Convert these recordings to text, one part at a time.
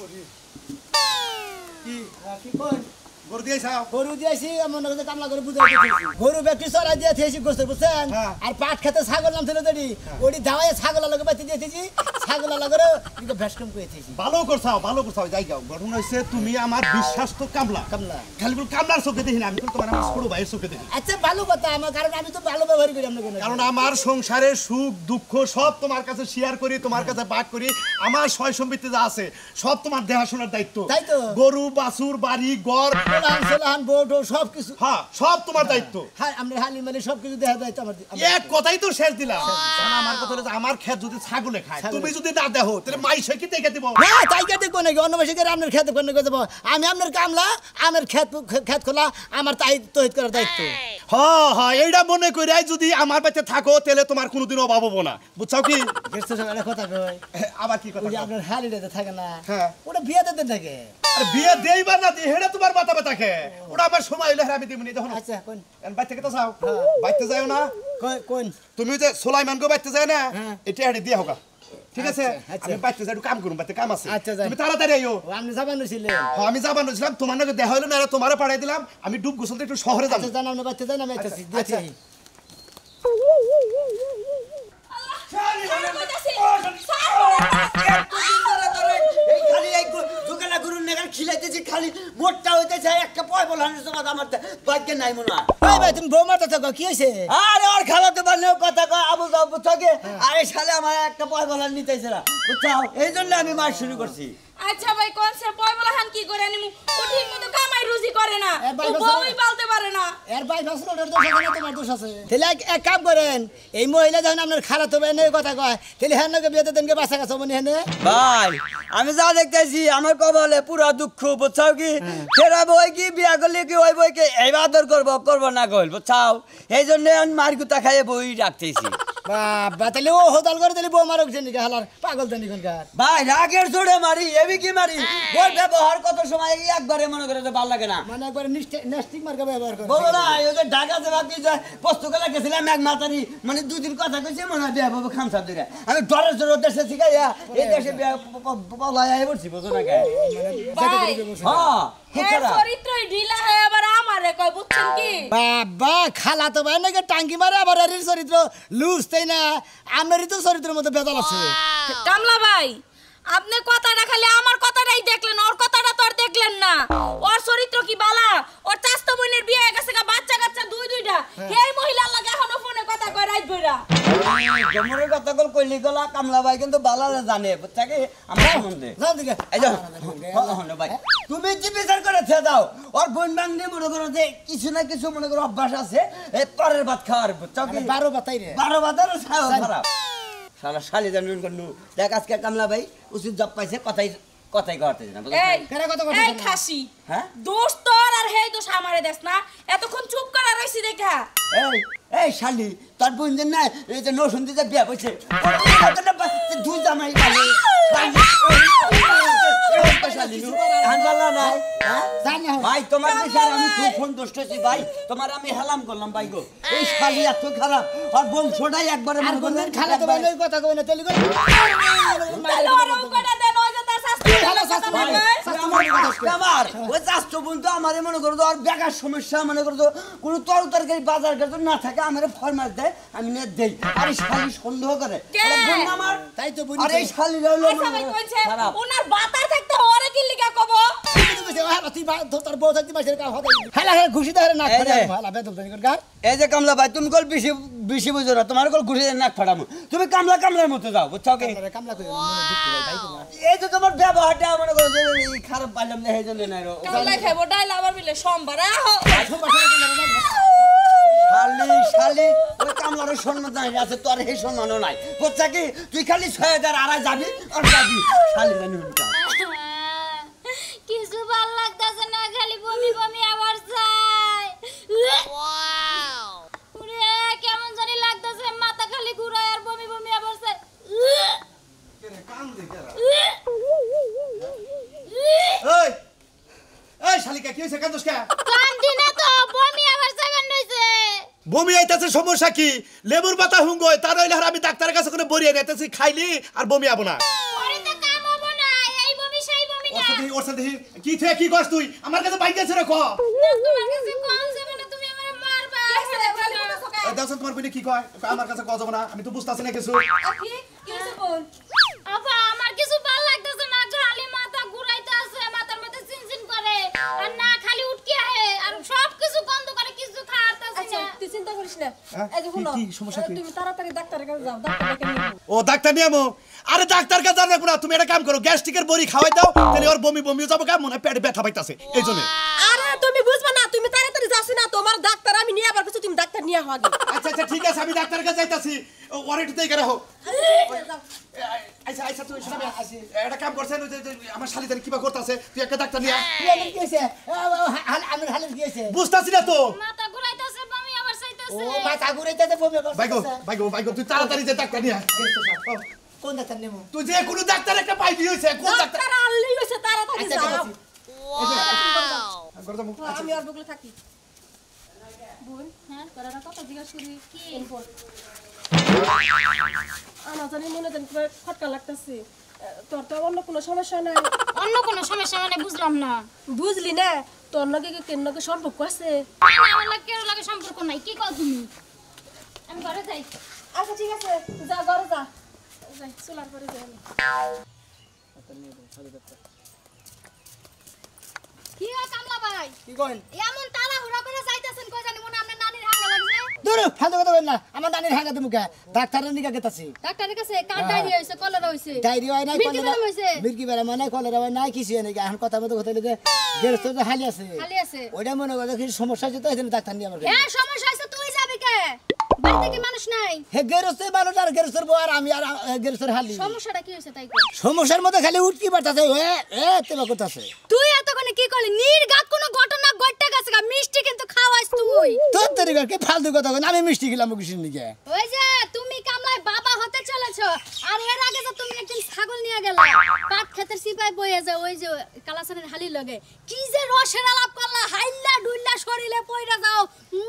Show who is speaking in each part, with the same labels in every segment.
Speaker 1: কি
Speaker 2: কি কই
Speaker 1: গরু দিয়েছাও
Speaker 2: গরু দিয়েছি মনে করতে কামলা করে বুঝাই দিয়েছি গরু ব্যক্তি চড়াই দিয়ে থেছি গোস্ত বুঝছেন আর পাট খেতে ছাগল নাম ছিল তৈরি ওটি ধাওয়ায় ছাগল লাগে বাতি দিয়েছি ছাগল লাগে কিন্তু ভ্যাসকম করেছি
Speaker 1: ভালো করছাও যাই যাও ঘটনা হইছে তুমি আমার বিশ্বাস তো কামলা
Speaker 2: কামলা
Speaker 1: খালি বল কামলার চোখে দেখি না আমি তো তোমার আমার ছোট ভাইয়ের চোখে দেখি
Speaker 2: আচ্ছা ভালো কথা আমার কারণ আমি তো ভালো ব্যবহার করি আপনাকে
Speaker 1: কারণ আমার সংসারের সুখ দুঃখ সব তোমার কাছে শেয়ার করি তোমার কাছে ভাগ করি আমার সয় সম্পত্তি যা আছে সব তোমার দেখাশোনার দায়িত্ব
Speaker 2: তাই তো
Speaker 1: গরু বাছুর বাড়ি ঘর
Speaker 2: সোলান বোট সব কিছু
Speaker 1: হ্যাঁ সব তোমার দায়িত্ব
Speaker 2: হ্যাঁ আমরা হালি মানে সব কিছু দেখা দায়িত্ব আমার
Speaker 1: এক কথাই তো শেষ দিলাম আমার কথা হলো যে আমার ক্ষেত যদি ছাগলে খায় তুমি যদি না দেখো তাহলে মাই সে কি দেখে দিব
Speaker 2: না তাই কেটে কোনে কি অন্য মাসে আপনার খেতে কোনে করে দেবো আমি আপনার কামলা আমার খেত খোলা আমার তাই তৈরি করার দায়িত্ব
Speaker 1: হ্যাঁ হ্যাঁ এইটা মনে করে যদি আমার বাড়িতে থাকো তাহলে তোমার কোনোদিন অভাব হবো না বুঝছো কি
Speaker 2: কথা কই
Speaker 1: আবার কি কথা
Speaker 2: আপনার হালিটাতে থাকে না
Speaker 1: হ্যাঁ
Speaker 2: ওটা বিয়ে দিতে থাকে
Speaker 1: আরে বিয়ে দেইবা না দি হেডা তোমার মাথা ব্যথা থাকে ওটা আমার সময় হইলে আমি দিমনি দেখো
Speaker 2: আচ্ছা কোন
Speaker 1: বাইতে কে তো যাও বাইতে যাও না
Speaker 2: কোন
Speaker 1: তুমি যে সুলাইমান গো বাইতে যায় না এটা হেডে দিয়ে হোক ঠিক আছে আমি বাইতে যাই একটু কাম করুম বাইতে কাম আছে তুমি তাড়াতাড়ি আইও
Speaker 2: আপনি যাবেন ছিলেন
Speaker 1: হ্যাঁ আমি যাবানো ছিলাম তোমার নাকি দেখা হইলো না তোমারে পাঠাই দিলাম আমি ডুব গোসলতে একটু শহরে যাব
Speaker 2: আচ্ছা জানাও না বাইতে যাই না আমি আইতাছি দেখি
Speaker 3: খালি মোটটা হইতেছে একটা পয় বলানোর সময় আমার ভাগ্যে নাই মনে হয়
Speaker 2: ভাই তুমি বউ মারতে থাকো কি হয়েছে
Speaker 3: আরে ওর খালাতে পারলেও কথা কয় আবু যাবো থাকে আরে শালে আমার একটা পয় বলান নিতেছে না বুঝছাও এই জন্য আমি মার শুরু করছি
Speaker 4: আচ্ছা ভাই কোন সে পয় বলাহান কি করে নিমু ও ঠিক মতো কামাই রুজি করে না ও বউই পালতে পারে না
Speaker 2: এর ভাই ফাসলোটার দোষ আছে না তোমার দোষ আছে তাহলে এক কাম করেন এই মহিলা যখন আপনার খারাপ হবে এনে কথা কয় তাহলে হ্যাঁ নাকি বিয়েতে দেনকে বাসা কাছে মনে হেনে
Speaker 3: ভাই আমি যা দেখতেছি আমার কপালে পুরা দুঃখ বুঝছাও কি সেরা বই কি বিয়া করলে কি ওই বইকে এই আদর করবো না কইল বুঝছাও এই জন্য আমি মারগুতা খাইয়ে বই রাখতেছি
Speaker 2: বাবা তাহলে ও হোদাল করে তাহলে বউ মারক জানি হালার পাগল জানি কোনকার
Speaker 3: ভাই রাগের জোরে মারি এবি কি মারি বই ব্যবহার কত সময় একবারে মনে করে তো ভালো লাগে না
Speaker 2: মানে একবার নেস্টিক মার্কা ব্যবহার করে
Speaker 3: বলো না ওই যে ঢাকাতে বাকি যায় পোস্তকলা গেছিলাম এক মাতারি মানে দুদিন কথা কইছে মনে হয় বিয়া বাবু খামসা দিরে আমি ডরের জোরে দেশে শিখাইয়া এই দেশে বিয়া পলাই আই বলছি বুঝো না কে
Speaker 4: হ্যাঁ চরিত্রই ঢিলা হয় আবার আমারে কয় বুঝছেন কি
Speaker 2: বাবা খালা তো ভাই নাকি টাঙ্কি মারে আবার এর চরিত্র লুজ তাই না আমারই তো চরিত্রের মধ্যে বেদল আছে
Speaker 4: কামলা ভাই আপনি কথাটা খালি আমার কথাটাই দেখলেন ওর কথাটা তো আর দেখলেন না ওর চরিত্র কি বালা ওর চাস্তো বোনের বিয়ে হয়ে গেছে বাচ্চা কাচ্চা দুইটা এই মহিলার লাগে এখনো ফোনে কথা কয় রাত ভইরা
Speaker 3: জমরের কথা কইলি গলা কামলা ভাই কিন্তু বালালে জানে বুঝছাকে আমার সম্বন্ধে
Speaker 2: যাও দিকে
Speaker 3: এই যাও হলো ভাই তুমি কি বিচার করে ছে দাও ওর বোন বাংনে মনে করো যে কিছু না কিছু মনে করো অভ্যাস আছে এই পরের ভাত খাওয়ার বুঝছাকে
Speaker 2: 12 বাতাই রে
Speaker 3: 12 বাতার খারাপ শালা শালি জানুন করনু দেখ আজকে কামলা ভাই উচিত জব পাইছে কথাই করতে না
Speaker 4: এই এই খাসি
Speaker 3: হ্যাঁ
Speaker 4: দোষ তোর আর হেই দোষ আমারে দেস না এতক্ষণ চুপ করা রইছি দেখা
Speaker 3: এই শালি তোর বোন যে না এই যে নসুন দিতে বিয়া হইছে দুই জামাই ভাই তোমার বিচার আমি খুব সন্তুষ্ট হয়েছি ভাই তোমার আমি হেলাম করলাম ভাই গো এই শালি এত খারাপ আর বংশটাই একবারে
Speaker 2: আর বন্ধন খালা তো ভাই কথা কই না তেলি কই
Speaker 4: তাহলে ওর কটা দেন ওই যে তার শাস্তি ভালো শাস্তি
Speaker 3: আমার ওই চাষটো বন্ধু আমারে মনে করো আর বেকার সমস্যা মনে করো কোনো তরকারি বাজার কাছে না থাকে আমারে ফরমাস দেয় আমি নে দেই আর শালি সন্দেহ করে বোন আমার
Speaker 2: তাই তো বুঝি
Speaker 3: আর এই শালি রইলো
Speaker 4: আচ্ছা ভাই কইছে ওনার বাতা থাকতে ওরে কি লিগা কব
Speaker 2: তোর বউ থাকতে মাসের কাম হবে হালা হালা ঘুষি ধরে না হালা বেদল জানি কোনকার
Speaker 3: এই যে কামলা ভাই তুমি কল বেশি বুঝো না তোমার কল ঘুষি নাক ফাড়ামু তুমি কামলার মতো যাও বুঝছো কি
Speaker 2: কামলা কই মনে দুঃখ ভাই তো
Speaker 3: এই যে তোমার ব্যবহারটা মনে করো যে খারাপ পাইলাম না এইজন্য না
Speaker 4: কামলা খাইবো ডাইল আবার মিলে সোমবার
Speaker 3: শালি ওই কামলার সম্মান নাই আছে তোর এই সম্মানও নাই বুঝছো কি তুই খালি 6000 আড়াই যাবি আর যাবি শালি জানি
Speaker 5: কিছু ভাল লাগতাছে না খালি বমি বমি আবার যায় ওয়াও ওরে কেমন জানি লাগতাছে মাথা খালি ঘুরায় আর বমি বমি আবার যায়
Speaker 1: কেনে কাম দে কেরা এই শালিকা কি হইছে কান্দোস কে
Speaker 5: কান দিনা তো বমি আবার যাবেন হইছে
Speaker 1: বমি আইতাছে সমস্যা কি লেবুর পাতা হুঙ্গয় তার হইলে আমি ডাক্তারের কাছে করে বড়িয়ে নিতেছি খাইলি আর বমি আবো না
Speaker 5: পরে তো কাম হবো না এই বমি সেই বমি না
Speaker 1: ওর সাথে কি থেকে কি করছ তুই আমার কাছে বাইক আছে রে ক
Speaker 5: না তোমার কাছে কম যাবে না তুমি আমারে মারবা
Speaker 1: এই দাও তোমার বইনে কি কয় আমার কাছে কও যাব না আমি তো বুঝতাছি না কিছু
Speaker 4: কি হইছে বোন
Speaker 5: আপা আমার কিছু ভালো লাগতেছে না খালি মাথা ঘুরাইতে আছে মাথার মধ্যে চিনচিন করে আর না খালি উঠকি আহে আর সব কিছু বন্ধ করে কিছু খাওয়াতেছে
Speaker 4: আচ্ছা
Speaker 5: না
Speaker 4: তুই চিন্তা করিস না
Speaker 1: হ্যাঁ?
Speaker 4: এই যে শুনো
Speaker 1: কি সমস্যা কি?
Speaker 4: তুমি তাড়াতাড়ি ডাক্তারের কাছে যাও ডাক্তারকে নিয়ে আসো।
Speaker 1: ও ডাক্তার নিয়ামো আরে ডাক্তার কাছে জানা না তুমি একটা কাম করো গ্যাস্ট্রিকের বড়ি খাওয়াই দাও তাহলে ওর বমি বমি যাবে কেমন পেটে ব্যথা পাইতাছে এইজন্য
Speaker 4: আরে তুমি বুঝবা না তুমি তাড়াতাড়ি যাস না তোমার ডাক্তার আমি নিয়ে আবার কিছু তুমি ডাক্তার নিয়ে আও আগে
Speaker 1: আচ্ছা আচ্ছা ঠিক আছে আমি ডাক্তারের কাছে যাইতাছি ওর একটু দেই করে হোক আচ্ছা আচ্ছা তুই শোনা আসি একটা কাম করছেন ওই যে আমার শালিদার কিবা করতেছে তুই একটা ডাক্তার নিয়া
Speaker 2: কি হয়েছে আমি হালে কি হয়েছে
Speaker 1: বুঝতাছি না তো
Speaker 5: মাথা ঘুরাইতেছে বমি আবার
Speaker 2: ও
Speaker 5: চাইতেছে
Speaker 2: মাথা ঘুরাইতে বমি
Speaker 1: বাইগো
Speaker 2: করতেছে
Speaker 1: বাইগো বাইগো তুই তাড়াতাড়ি যে ডাক্তার নিয়া
Speaker 2: কোন ডাক্তার নেব
Speaker 1: তুই যে কোনো ডাক্তার একটা পাইবি হইছে কোন ডাক্তার
Speaker 4: ডাক্তার আনলেই হইছে তাড়াতাড়ি
Speaker 2: আচ্ছা
Speaker 4: যাও
Speaker 1: করে দাও
Speaker 4: আমি আর বগলে থাকি বোন হ্যাঁ তোরা একটা কথা জিজ্ঞাসা করি কি আমার জানি মনে জানি তোমার খটকা লাগতেছে তোর তো অন্য কোনো সমস্যা নাই
Speaker 5: অন্য কোনো সমস্যা মানে বুঝলাম না
Speaker 4: বুঝলি না তোর লগে কি কেন লগে সম্পর্ক আছে
Speaker 5: না আমার লাগে কেউ লাগে সম্পর্ক নাই কি কও তুমি আমি ঘরে যাই
Speaker 4: আচ্ছা ঠিক আছে যা ঘরে যা যাই চলার পরে যাই আমি।
Speaker 5: কি হয় কামলা ভাই
Speaker 2: কি কইন
Speaker 5: এমন তাড়াহুড়া করে যাইতেছেন কই জানি মনে আপনার নানির হাঙ্গা লাগছে
Speaker 2: দূর ফালতু কথা বল না আমার নানির হাঙ্গা তুমি ডাক্তারের নিকা গেতাছি
Speaker 5: ডাক্তারের কাছে কার ডায়রিয়া হইছে কলেরা হইছে
Speaker 2: ডায়রিয়া হয় নাই
Speaker 5: মির্কি বেরাম হইছে
Speaker 2: মির্কি বেরাম হয় নাই কলেরা হয় নাই কিছু হয় নাই এখন কথা মতো কথা লিখে গেরস্ত যে হালি আছে
Speaker 5: খালি আছে
Speaker 2: ওইটা মনে করে কিছু সমস্যা আছে তো এখানে ডাক্তার নিয়ে আমার
Speaker 5: হ্যাঁ সমস্যা হইছে তুই যাবি কে বাড়িতে কি মানুষ নাই
Speaker 2: হে গেরস্ত মানুষ আর গেরস্তর বউ আর আমি আর গেরস্তর হালি
Speaker 5: সমস্যাটা কি হইছে তাই কো
Speaker 2: সমস্যার মধ্যে খালি উঠকি পাঠাছে তেবা করতেছে
Speaker 5: তুই এতক্ষণে কি করলি নির্ঘাত কোনো ঘটনা ঘটতে গেছে গা মিষ্টি কিন্তু খাওয়াইছ তুই
Speaker 2: তোর তরিকার কি ফালতু কথা কই আমি মিষ্টি খেলাম কিছু নিকে
Speaker 5: ওই যে তুমি কামলায় বাবা হতে চলেছো আর এর আগে যে তুমি একদিন ছাগল নিয়ে গেলে পাট ক্ষেতের সিপাই বইয়ে যে ওই যে কালাসানের হালি লগে কি যে রসের আলাপ করলা হাইল্লা ডুইল্লা শরীরে পইরা যাও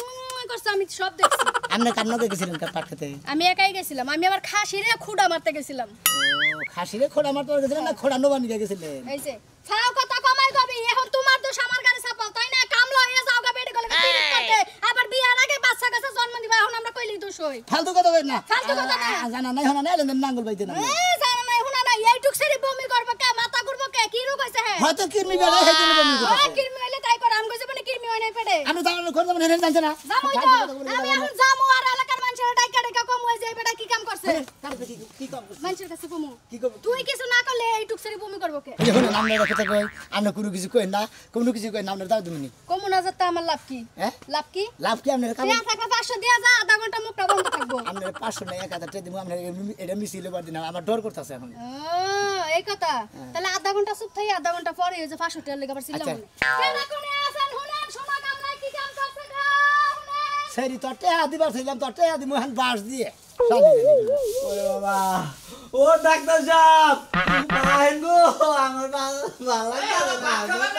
Speaker 5: করছো আমি সব দেখছি
Speaker 2: আপনি কান্নকে গেছিলেন পাট খেতে
Speaker 5: আমি একাই গেছিলাম আমি আবার খাসিরে খুঁড়া মারতে গেছিলাম
Speaker 2: খাসিরে খোড়া মারতে গেছিলেন না খোড়া নোবা নিকে গেছিলেন
Speaker 5: এই যে ফাও কথা কমাই কবি এখন তোমার দোষ আমার গাড়ি চাপাও তাই না কামলা হয়ে যাও গা বেডি গলে পিরিত করতে আবার বিয়ার আগে বাচ্চা কাছে জন্ম দিবা এখন আমরা কইলি দোষ হই
Speaker 2: ফালতু কথা কই না
Speaker 5: ফালতু কথা না।
Speaker 2: জানা নাই হনা নাই লেন নাঙ্গল বাইতে না
Speaker 5: এই জানা নাই হুনা না এইটুক সেরি বমি করবে কে মাথা ঘুরবে কে কি রোগ হইছে হে
Speaker 2: হয়তো কিরমি বেড়া হেই জন্য বমি
Speaker 5: ও
Speaker 2: করতেছে
Speaker 5: কিরমি হইলে তাই করে আমি কইছি মানে কিরমি হয় নাই পেটে
Speaker 2: আমি জানা কোন zaman হেন জানছ না
Speaker 5: জামুই তো আমি এখন জামু আর এলাকার মানুষের ডাইকা ডাইকা কম হয়ে যায় বেটা কি কাম করছে
Speaker 2: কি কম
Speaker 5: মানুষের কাছে কমু
Speaker 2: কি কম
Speaker 5: তুই কিছু না করলে এইটুক সেরি বমি করবে কে
Speaker 2: এই হলো নামনে কথা কই আমরা কোনো কিছু কই না কোনো কিছু কই নামনে দাও তুমি
Speaker 5: কমু না যাতে আমার লাভ কি
Speaker 2: হ্যাঁ
Speaker 5: লাভ কি
Speaker 2: লাভ কি আপনার কাম
Speaker 5: দেয়া থাকলে 500 দেয়া যা আধা ঘন্টা মুখটা বন্ধ থাকবো
Speaker 2: আপনার 500 না 1000 টাকা দিব আপনার এটা মিছিলে বাদ দিন আমার ডর করতেছে এখন
Speaker 5: ও এই কথা তাহলে আধা ঘন্টা চুপ থাই আধা ঘন্টা পরে ওই যে 500 টাকা লেগে আবার সিলাম
Speaker 2: আচ্ছা।
Speaker 5: কেডা কোনে আছেন হুনেন সোনা কামলাই কি কাম করছে গো হুনেন
Speaker 2: সেরি তোরতে দিবার ছিলাম তোরতে দিমু হান বাস দিয়ে চালি
Speaker 3: ওরে বাবা ও ডাক্তার সাহেব আইন গো আমার ভালো লাগে না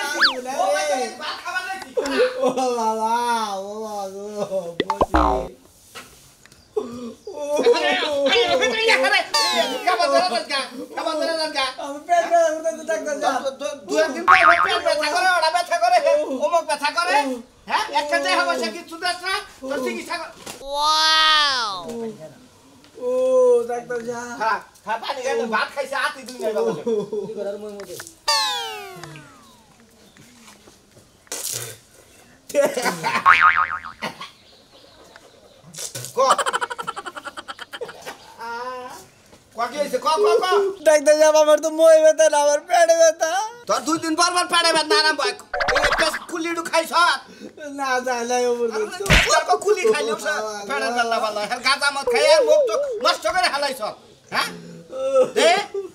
Speaker 3: ও বাবা ও বাবা আমি পেট ব্যথা করতে ডাক্তার সাহেব ও ডাক্তার সাহেব
Speaker 1: ভাত খাইছে আতি দুই নাই বাবা
Speaker 3: ডাক্তার সাহেব আমার তো মই ব্যথা না আমার পেটে ব্যথা
Speaker 6: তোর 2 দিন পর পেড়ে বেদনা আরাম হয় কুলিডু খাইছ
Speaker 3: না যাই
Speaker 6: তোর কুলি খাইলেও পেড়ে বেলা বালা গাঁজা মদ খাই আর মুখ তো নষ্ট করে হালাইছ হ্যাঁ দে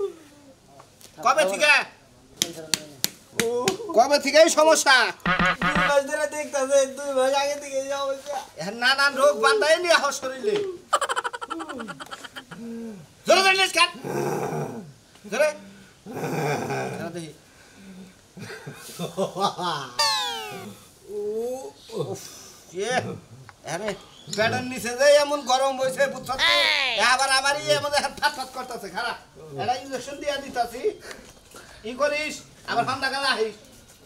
Speaker 6: কবে থেকে এই সমস্যা
Speaker 3: দেখতেছে 2 মাস আগে থেকে এই অবস্থা
Speaker 6: নানান রোগ বান্ধাই নিয়ে আহ শরীরে জোরে ধরলিস কেন জোরে দেখি আরে প্যাডের নিচে যে এমন গরম হয়েছে বুঝছ আবার আমার এমন ফাট করতেছে খারাপ এটা ইঞ্জেকশন দিয়ে দিতাছি ই করিস আবার ঠান্ডা গেলে আহিস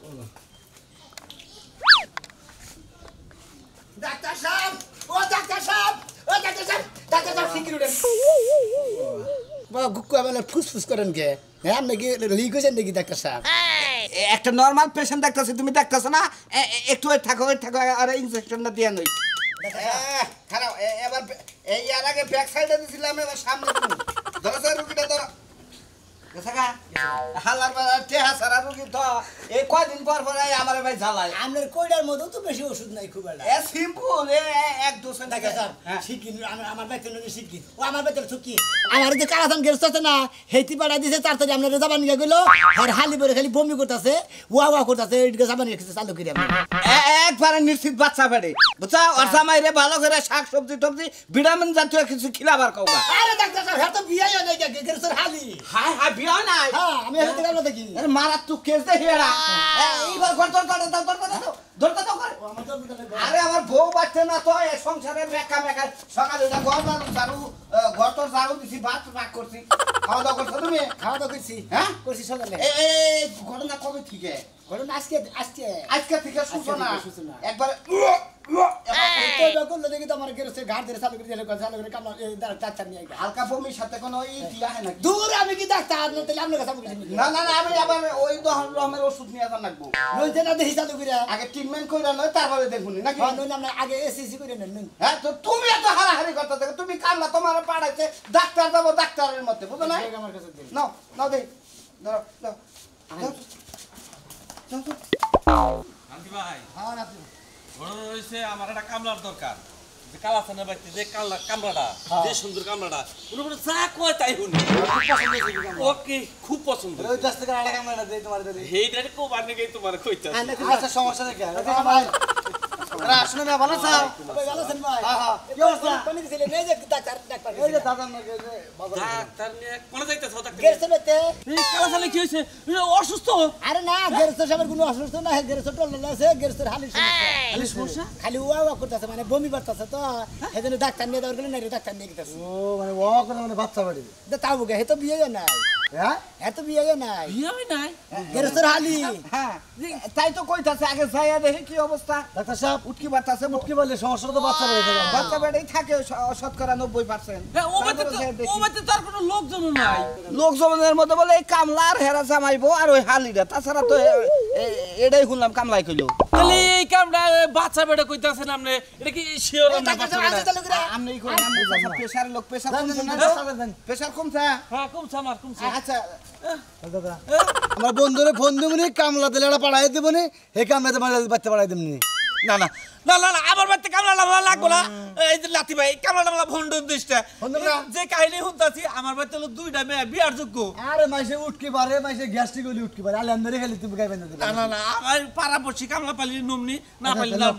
Speaker 2: ডাক্তার সাহেব ও ডাক্তার সাহেব ও ডাক্তার সাহেব ডাক্তার সাহেব সিকিউরিটি বাবা গুক্কু আমাদের ফুসফুস করেন কে হ্যাঁ নাকি লিক হয়েছেন নাকি ডাক্তার সাহেব
Speaker 6: একটা নরমাল পেশেন্ট দেখতেছি তুমি দেখতেছো না একটু থাকো আর ইনজেকশনটা দিয়ে নই খারাপ এবার এই আর আগে ব্যাক সাইডে দিছিলাম এবার সামনে তুমি ধরো স্যার রুগীটা ধরো হালার টেহা সারা রুগী তো এই কয়দিন পর আমার ভাই জ্বালায়
Speaker 2: আপনার কইডার মধ্যে তো বেশি ওষুধ নাই খুব একটা
Speaker 6: সিম্পল এক দুশো
Speaker 2: ডাক্তার সাহেব শিখিন আমার বাইতে ননি শিখিন ও আমার বাইতে থুকি আমার যে কারাথান গেরস্ত আছে না হেতি পাড়া দিছে তাড়াতাড়ি আপনার জাবান নিয়ে গেল আর হালি বলে খালি বমি করতেছে ওয়া করতেছে এদিকে জাবান রেখেছে চালু করে
Speaker 6: একবারে নিশ্চিত বাচ্চা বেড়ে বুঝছা ওর জামাইরে ভালো করে শাক সবজি টবজি ভিটামিন জাতীয় কিছু খিলাবার কওগা
Speaker 2: আরে ডাক্তার সাহেব হ্যাঁ তো বিয়াই হয় নাই গেরস্তর হালি
Speaker 6: হাই হাই বিয়া নাই
Speaker 2: হ্যাঁ আমি হেতে গেল দেখি
Speaker 6: মারাত্মক কেস দে হেরা এইবার ঘর আরে আমার বউ বাচ্চা না তো এই সংসারে মেকা সকালে ঘর ঘর তোর ঝাড়ু দিছি ভাত রাগ করছি খাওয়া দাওয়া করছো তুমি
Speaker 2: খাওয়া দাওয়া করছি
Speaker 6: হ্যাঁ
Speaker 2: করছি সকালে
Speaker 6: এই ঘটনা কবে থেকে
Speaker 2: ঘটনা আজকে
Speaker 6: থেকে সূচনা
Speaker 2: সূচনা।
Speaker 6: একবার
Speaker 2: দেখি তো আমার গেরস্তের ঘাট ধরে চালু করে কামলা ডাক্তার নিয়ে গেল
Speaker 6: হালকা বমির সাথে কোনো ই দিয়া হয় নাকি
Speaker 2: দূর আমি কি ডাক্তার তাহলে আপনার কাছে আমি
Speaker 6: না আমি আবার ওই রহমের ওষুধ নিয়ে যান লাগবো
Speaker 2: নইতে না দেখি চালু করে
Speaker 6: আগে ট্রিটমেন্ট কইরা নয় তারপরে দেখুনি নাকি
Speaker 2: নইলে আমরা আগে এসএসসি করে নেন
Speaker 6: হ্যাঁ তো তুমি এত হারাহারি করতে থাকো তুমি কান্না তোমার পাড়াইতে ডাক্তার যাবো ডাক্তারের মধ্যে বুঝো না
Speaker 2: আমার কাছে দিন
Speaker 6: নাও দেই ধরো দাও
Speaker 7: আন্টি ভাই
Speaker 2: হ্যাঁ আপনি
Speaker 7: বড় হইছে আমার একটা কামলার দরকার যে কালাসানের বাড়িতে যে কামলাটা যে সুন্দর কামলাটা উনি বলে যা কয় তাই শুনি ওকে খুব পছন্দ
Speaker 2: ওই 10 টাকা আড়া কামড়া দেই তোমার দেই
Speaker 7: এইটা কো বানে গই তোমার কইতা
Speaker 2: আচ্ছা সমস্যা নেই ভাই রা শুনে না ভালো স্যার ভাই ভালো আছেন ভাই হ্যাঁ হ্যাঁ কি অবস্থা কোন দিছিলে নেই যে ডাক্তার এই যে দাদা নাকি
Speaker 7: ডাক্তার নিয়ে কোন যাইতাছ ডাক্তার
Speaker 2: গেরস্তে
Speaker 7: এই কালাসানে কি হইছে অসুস্থ
Speaker 2: আরে না গেরস্ত সাহেবের কোনো অসুস্থ না গেরস্ত টল আছে গেরস্তের হালি সমস্যা খালি ওয়া করতেছে মানে বমি করতেছে তো সেজন্য ডাক্তার নিয়ে যাওয়ার গেলে না ডাক্তার নিয়ে গেছে
Speaker 8: ও মানে ওয়া করে মানে বাচ্চা বাড়ি
Speaker 2: তাও গে হে তো বিয়ে নাই
Speaker 8: হ্যাঁ
Speaker 2: এত বিয়ে নাই
Speaker 7: বিয়ে হয় নাই
Speaker 2: গেরস্তের হালি
Speaker 6: হ্যাঁ তাই তো কইতাছে আগে যাইয়া দেখি কি অবস্থা
Speaker 8: ডাক্তার সাহেব
Speaker 6: উটকি বাতাসে
Speaker 8: কি বলে সমস্যা তো বাচ্চা বাড়ি থেকে
Speaker 6: বাচ্চা বেড়েই থাকে শতকরা 90%।
Speaker 7: ও বাতে তার কোনো লোকজন নাই
Speaker 6: লোকজনের মধ্যে বলে এই কামলা আর হেরা জামাইবো আর ওই হালিরা তাছাড়া তো এটাই শুনলাম কামলাই কইলো
Speaker 7: তাহলে এই কামটা বাচ্চা বেটা কইতাছেন আপনি এটা কি শিওর না বাচ্চা বেটা
Speaker 6: আমি এই কই নাম বুঝাম প্রেসার লোক প্রেসার কমছে না প্রেসার কমছে
Speaker 7: হ্যাঁ কমছে আমার কমছে
Speaker 6: আচ্ছা
Speaker 8: দাদা আমার বন্ধুরে ফোন দেবনি কামলা দিলে পাঠাই দেবনি হে কামলাতে বাচ্চা পাঠাই দেবনি
Speaker 7: না না না না না আমার বাড়িতে কামলা লাগবো না এই যে লাতি ভাই কামলা ভন্ডন দিসটা যে কাহিনী শুনতাছি আমার বাড়িতে হলো দুইটা মেয়ে বিয়ার যোগ্য
Speaker 8: আরে মাইসে উঠকি পারে মাইসে গ্যাস্ট্রিক হলি উঠকি পারে আলে আন্দরে খালি তুমি গাইবেন না
Speaker 7: না না না আমার পাড়া পড়ছি কামলা পালি নমনি না পালি নাম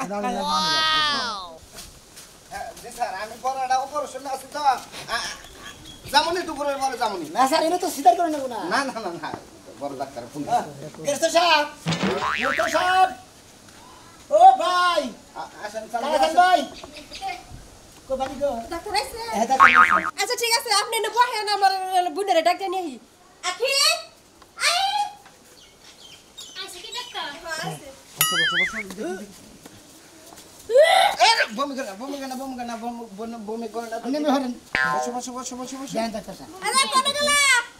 Speaker 6: জি স্যার আমি পড়াটা অপারেশন আছে তো জামনি দুপুরের পরে জামনি
Speaker 2: না স্যার এটা তো সিধার করে নেব না
Speaker 6: না না না না বড় ডাক্তার ফোন
Speaker 2: গেরস্ত সাহেব গেরস্ত সাহেব ও ভাই
Speaker 6: আসেন
Speaker 2: কালাসান ভাই কো বাড়ি গো
Speaker 9: ডাক্তার আইছে
Speaker 2: হ্যাঁ ডাক্তার
Speaker 9: আচ্ছা ঠিক আছে আপনি এনে বহেন আমার বুনের ডাক্তার নিয়ে আখি আই
Speaker 5: আইছে কি ডাক্তার
Speaker 6: বমি করে না
Speaker 2: নেমে হরেন
Speaker 6: বসো
Speaker 2: দেন ডাক্তার সাহেব
Speaker 9: আরে কোন গলা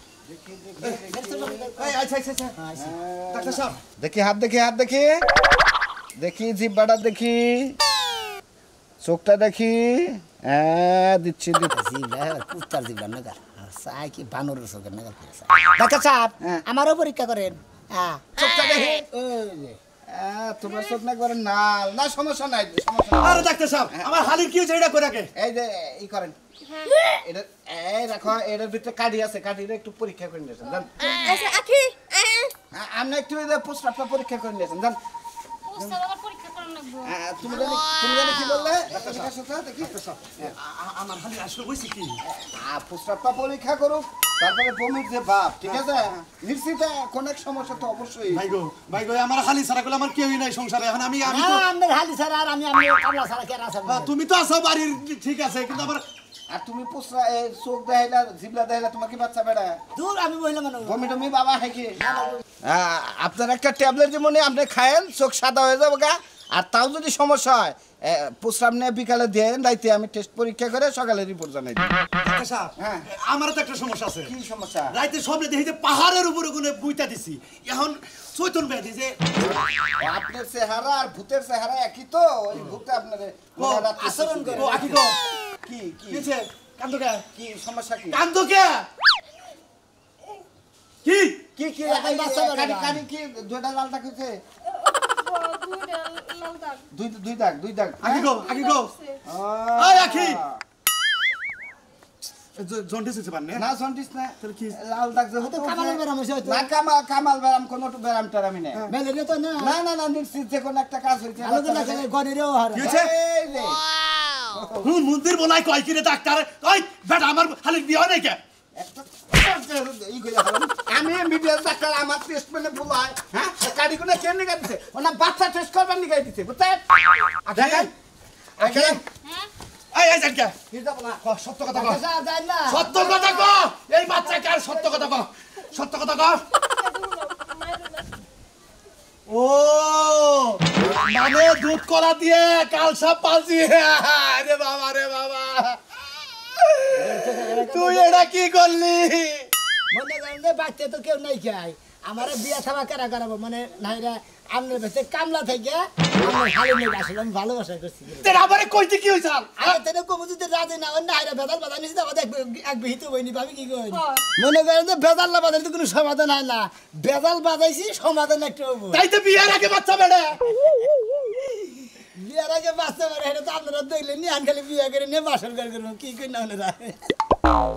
Speaker 1: এই আচ্ছা ডাক্তার সাহেব
Speaker 6: দেখি হাত দেখি দেখি জিব্বাটা দেখি চোখটা দেখি হ্যাঁ দিচ্ছি
Speaker 2: কুত্তার দিবেন না সাই কি বানরের সঙ্গে না ডাক্তার সাহেব আমারও পরীক্ষা করেন হ্যাঁ
Speaker 6: চোখটা দেখি
Speaker 2: ওই যে
Speaker 6: তোমার চোখ না করে না সমস্যা নাই
Speaker 1: আরে ডাক্তার সাহেব আমার হালির কি হয়েছে এটা করে রাখে
Speaker 6: এই যে ই করেন এটা এই রাখো এটার ভিতরে কাঠি আছে কাঠিটা একটু পরীক্ষা করে নিয়েছেন জান
Speaker 9: আচ্ছা আখি
Speaker 6: আপনি একটু প্রস্তাবটা পরীক্ষা করে নিয়েছেন জান
Speaker 5: ওস্তাদ আবার পরীক্ষা করার লাগবে
Speaker 6: তুমি জানি কি বললে দেখি
Speaker 1: আমার হালির আসলে হয়েছে কি
Speaker 6: প্রস্তাবটা পরীক্ষা করুক তারপরে বমির যে ভাব ঠিক আছে নিশ্চিত কোন এক সমস্যা তো অবশ্যই
Speaker 1: ভাই গো আমার হালি ছাড়া করলে আমার কেউই নাই সংসারে এখন আমি তো
Speaker 2: আপনার হালি স্যার আর আমি কামলা ছাড়া কে আছে
Speaker 1: তুমি তো আছো বাড়ির ঠিক আছে কিন্তু আমার
Speaker 6: আর তুমি পুসরা চোখ দেখাইলা জিবলা দেখাইলা তোমার কি বাচ্চা বেড়া
Speaker 2: দূর আমি মহিলা মানুষ
Speaker 6: বমি টমি বাবা হয় কি আপনার একটা ট্যাবলেট যেমন আপনি খায়েন চোখ সাদা হয়ে যাবে গা আর তাও যদি সমস্যা হয় পুসরাম নিয়ে বিকালে দেন রাইতে আমি টেস্ট পরীক্ষা করে সকালে রিপোর্ট জানাই দিই
Speaker 1: ডাক্তার সাহেব
Speaker 6: হ্যাঁ।
Speaker 1: আমারও তো একটা সমস্যা আছে
Speaker 6: কি সমস্যা
Speaker 1: রাইতে স্বপ্নে দেখি যে পাহাড়ের উপরে কোনো বুইতা দিছি এখন চৈতন ব্যাধি যে
Speaker 6: আপনার চেহারা আর ভূতের চেহারা একই তো ওই ভূতে আপনার
Speaker 2: আচরণ করে।
Speaker 1: ও আকি গো
Speaker 6: কি কি
Speaker 1: কিছে কান্দো কে
Speaker 6: কি সমস্যা কি
Speaker 1: কান্দো কে কি
Speaker 6: কি কি
Speaker 2: এখন বাচ্চা বেড়া
Speaker 6: কানি
Speaker 2: না।
Speaker 6: কানি কি দুইটা লাল দাগ হইছে দুই দুই দাগ
Speaker 1: আকি গো
Speaker 6: আহ।
Speaker 1: এই আখি জন্ডিস হইছে পারনে
Speaker 6: না জন্ডিস না
Speaker 1: তাহলে কি
Speaker 6: লাল দাগ যে হতো
Speaker 2: কামালের ব্যারাম হইছে হয়তো।
Speaker 6: না কামাল ব্যারাম কোনো ব্যারাম টারামি না
Speaker 2: ম্যালেরিয়া তো না
Speaker 6: না নিশ্চিত যে কোনো একটা কাজ হইছে
Speaker 2: আলাদা লাগে গনেরও হারে
Speaker 1: কি হইছে
Speaker 6: এই যে
Speaker 1: মন্দির বলাই কয় কিরে ডাক্তার ওই বেটা আমার খালি বিয়ে হয় নাই কে
Speaker 6: একটা ই কইলা হলাম। আমি মিডিয়ার ডাক্তার আমার টেস্ট মানে বলাই হ্যাঁ কাড়ি কোনে কেন নিগাই দিছে ওনা বাচ্চা টেস্ট করবার নিগাই দিছে বুঝছেন দেখেন
Speaker 1: আখি এই জানকা
Speaker 6: কি যাব না
Speaker 1: সত্য কথা কও
Speaker 2: আচ্ছা যাই না
Speaker 1: সত্য কথা কও এই বাচ্চা কার সত্য কথা কও সত্য কথা কও ও মানে দুধ কলা দিয়ে কাল সাপ পালছি রে বাবা তুই এটা কি করলি
Speaker 2: মনে করেন যে বাচ্চা তো কেউ নাই খাই আমার বিয়া থাবা কারা করাবো মানে নাইরা আমনের ভেতরে কামলা থেকে আমার ভালো মেয়ে আসলে আমি ভালোবাসা করছি
Speaker 1: তোর আমারে কইতে কি হইছাল
Speaker 2: আগে তেনে কমু যদি রাজি না অন্য নাইরা বেদাল বাধা নিছি তারপর এক বিহিত বইনি পাবি কি কই মনে করেন যে বেদাল না বাধাইতে কোনো সমাধান হয় না বেদাল বাজাইছি সমাধান একটা হবো
Speaker 1: তাই তো বিয়ার আগে বাচ্চা বেড়ে
Speaker 2: বিয়ার আগে বাচ্চা মারে এটা তো আপনারা দেখলেন নি আনখালি বিয়া করে নিয়ে বাসন করবো কি কই না